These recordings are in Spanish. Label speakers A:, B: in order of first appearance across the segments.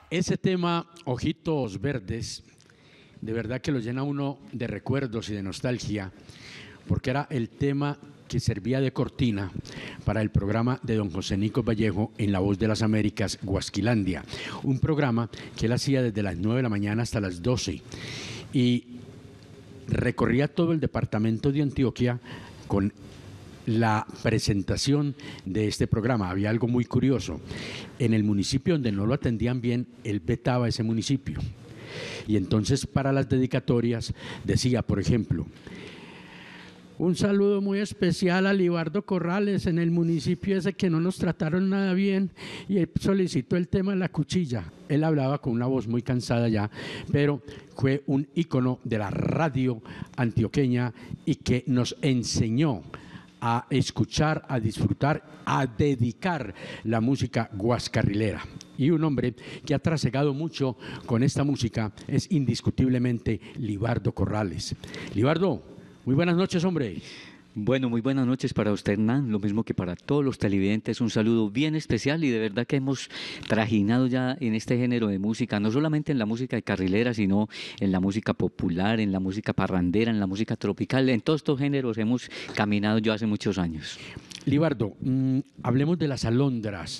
A: Ese tema, Ojitos Verdes, de verdad que lo llena uno de recuerdos y de nostalgia, porque era el tema que servía de cortina para el programa de don José Nico Vallejo en La Voz de las Américas, Guasquilandia, un programa que él hacía desde las 9 de la mañana hasta las 12 y recorría todo el departamento de Antioquia con la presentación de este programa. Había algo muy curioso: en el municipio donde no lo atendían bien, él vetaba ese municipio, y entonces para las dedicatorias decía, por ejemplo: un saludo muy especial a Libardo Corrales en el municipio ese que no nos trataron nada bien, y él solicitó el tema de la cuchilla. Él hablaba con una voz muy cansada ya, pero fue un ícono de la radio antioqueña y que nos enseñó a escuchar, a disfrutar, a dedicar la música guascarrilera. Y un hombre que ha trasegado mucho con esta música es indiscutiblemente Libardo Corrales. Libardo, muy buenas noches, hombre.
B: Bueno, muy buenas noches para usted, Hernán, lo mismo que para todos los televidentes, un saludo bien especial, y de verdad que hemos trajinado ya en este género de música, no solamente en la música de carrilera, sino en la música popular, en la música parrandera, en la música tropical, en todos estos géneros hemos caminado yo hace muchos años.
A: Libardo, hablemos de las alondras.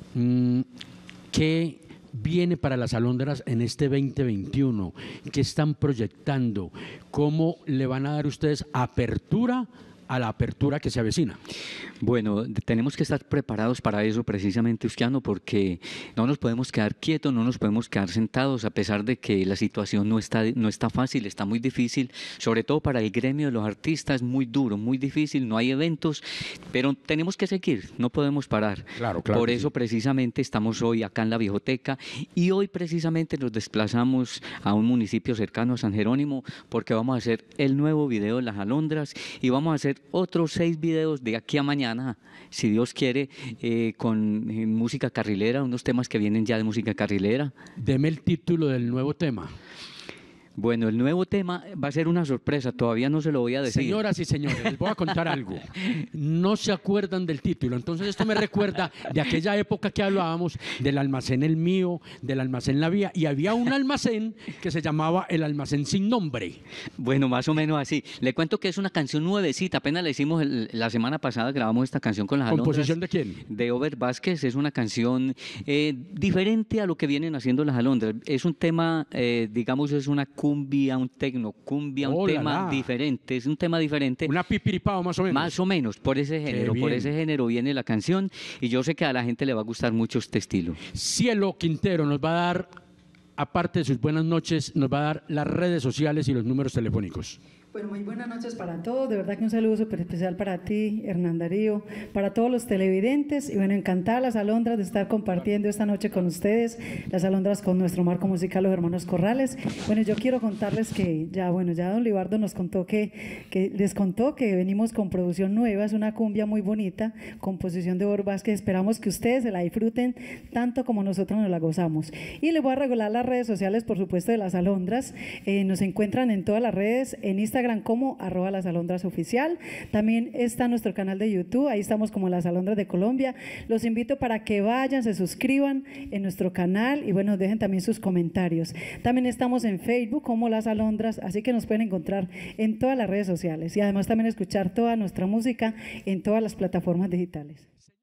A: ¿Qué viene para las alondras en este 2021? ¿Qué están proyectando? ¿Cómo le van a dar ustedes apertura a la apertura que se avecina?
B: Bueno, tenemos que estar preparados para eso precisamente, Ustiano, porque no nos podemos quedar quietos, no nos podemos quedar sentados, a pesar de que la situación no está fácil, está muy difícil, sobre todo para el gremio de los artistas, muy duro, muy difícil, no hay eventos, pero tenemos que seguir, no podemos parar.
A: Claro,
B: Por eso
A: sí.
B: precisamente estamos hoy acá en la Viejoteca, y hoy precisamente nos desplazamos a un municipio cercano a San Jerónimo, porque vamos a hacer el nuevo video de las alondras y vamos a hacer otros 6 videos de aquí a mañana, si Dios quiere, con música carrilera, unos temas que vienen ya de música carrilera.
A: Deme el título del nuevo tema.
B: Bueno, el nuevo tema va a ser una sorpresa, todavía no se lo voy a decir.
A: Señoras y señores, les voy a contar algo. No se acuerdan del título, entonces esto me recuerda de aquella época que hablábamos del almacén El Mío, del almacén La Vía, y había un almacén que se llamaba el almacén sin nombre.
B: Bueno, más o menos así. Le cuento que es una canción nuevecita, apenas la hicimos la semana pasada, grabamos esta canción con las alondras.
A: ¿Composición de quién?
B: De Over Vázquez. Es una canción diferente a lo que vienen haciendo las alondras. Es un tema, digamos, es una cumbia, un tecno cumbia, un tema diferente, es un tema diferente.
A: Una pipiripao más o menos.
B: Más o menos, por ese género viene la canción, y yo sé que a la gente le va a gustar mucho este estilo.
A: Cielo Quintero nos va a dar, aparte de sus buenas noches, nos va a dar las redes sociales y los números telefónicos.
C: Bueno, muy buenas noches para todos, de verdad que un saludo súper especial para ti, Hernán Darío, para todos los televidentes, y bueno, encantada las alondras de estar compartiendo esta noche con ustedes, las alondras con nuestro marco musical, los hermanos Corrales. Bueno, yo quiero contarles que ya don Libardo nos contó les contó que venimos con producción nueva, es una cumbia muy bonita, composición de Over Vázquez, esperamos que ustedes se la disfruten tanto como nosotros nos la gozamos. Y les voy a regular las redes sociales, por supuesto, de las alondras. Nos encuentran en todas las redes, en Instagram como @lasalondrasoficial. También está nuestro canal de YouTube, ahí estamos como Las Alondras de Colombia. Los invito para que vayan, se suscriban en nuestro canal y bueno, dejen también sus comentarios. También estamos en Facebook como Las Alondras, así que nos pueden encontrar en todas las redes sociales y además también escuchar toda nuestra música en todas las plataformas digitales.